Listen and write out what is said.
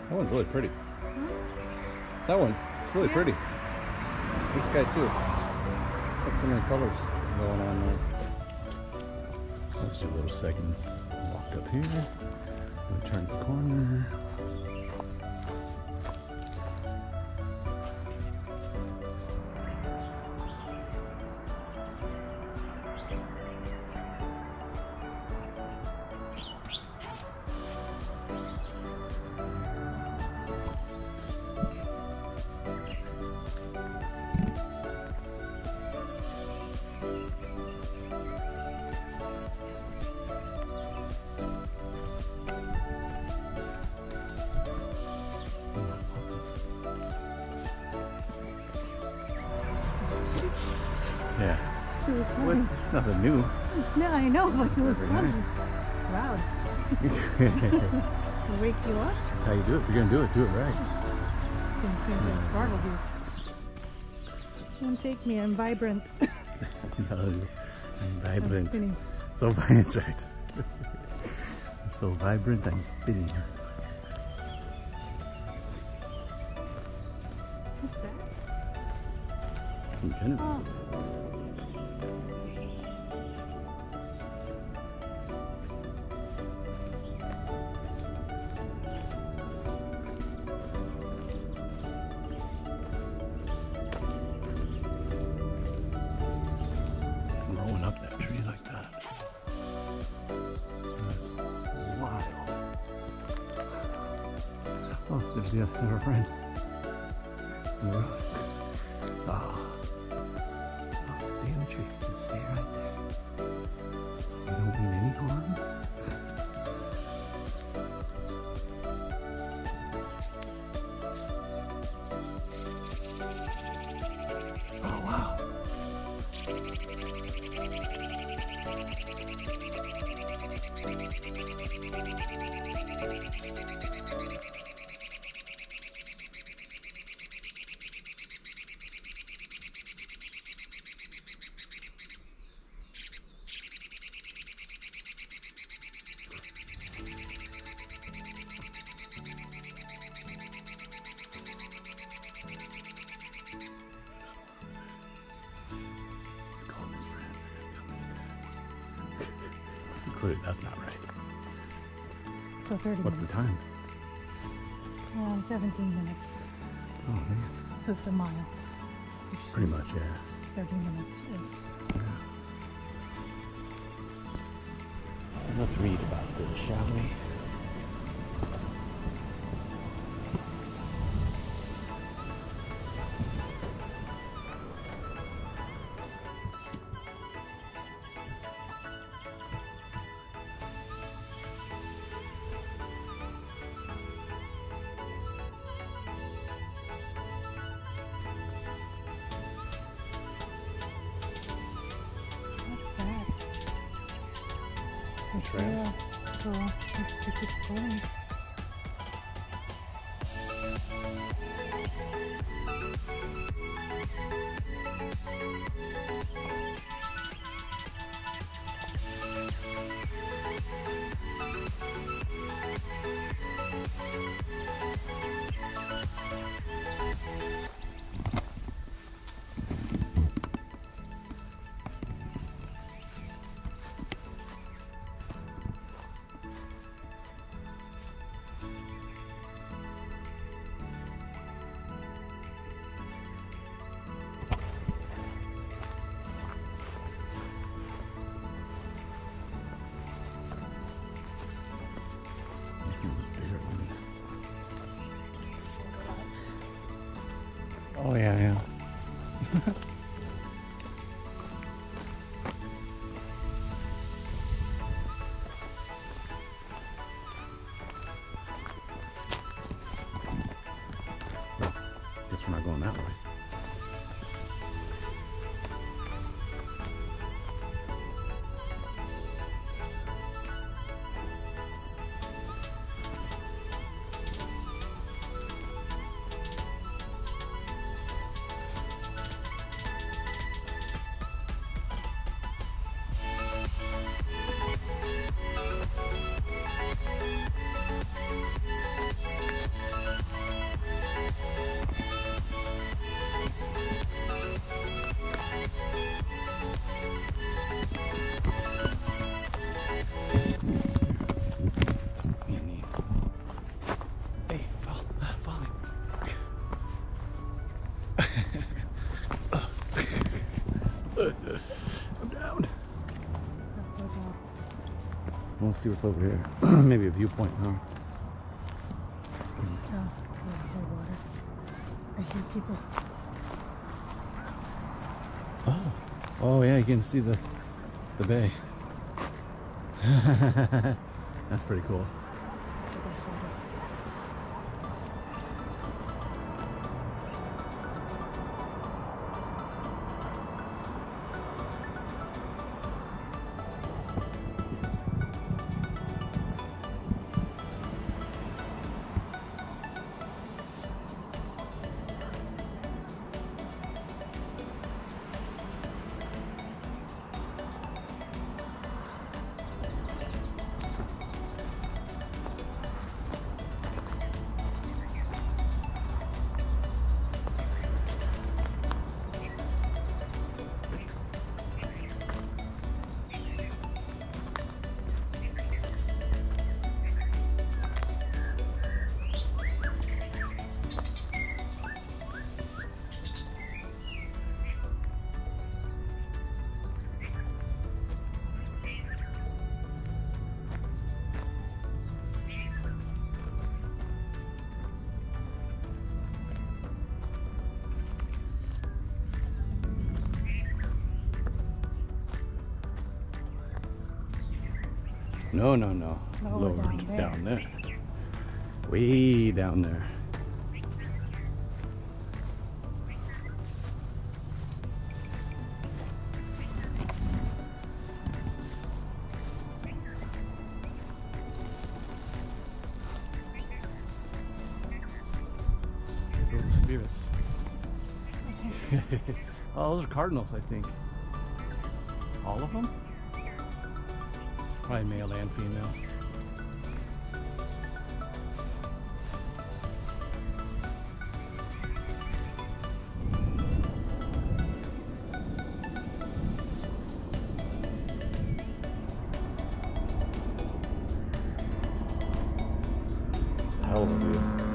That one's really pretty. Huh? That one, it's really pretty. This guy too. There's so many colors going on there. Let's do little segments. Walk up here. We turn the corner. Yeah. It was fun. Nothing new. No, I know, but it was fun. Loud. It'll wake you up. That's how you do it. If you're gonna do it right. Didn't seem to have startled you. Don't take me, I'm vibrant. No, I'm vibrant. I'm spinning. So vibrant, right? I'm so vibrant, I'm spinning. What's that? Some canoes. Oh. Rolling up that tree like that. That's wild. Oh, there's the other friend. Oh. Oh, stay in the tree. Just stay right there. You don't mean any harm. Oh, wow. That's not right. So 30 What's minutes. the time? 17 minutes. Oh man. So it's a mile. Pretty much, yeah. 30 minutes is. Yeah. Let's read about this, shall we? What's that? A trail. Yeah. So we keep going. Oh yeah, yeah. Guess we're not going that way. Let's see what's over here. Maybe a viewpoint, huh? Oh, high water. I hear people. Oh, oh yeah, you can see the bay. That's pretty cool. No, no, no. Lower down there. Way down there. Here go the spirits. Oh, those are cardinals, I think. All of them? Probably male and female. Hell of a view.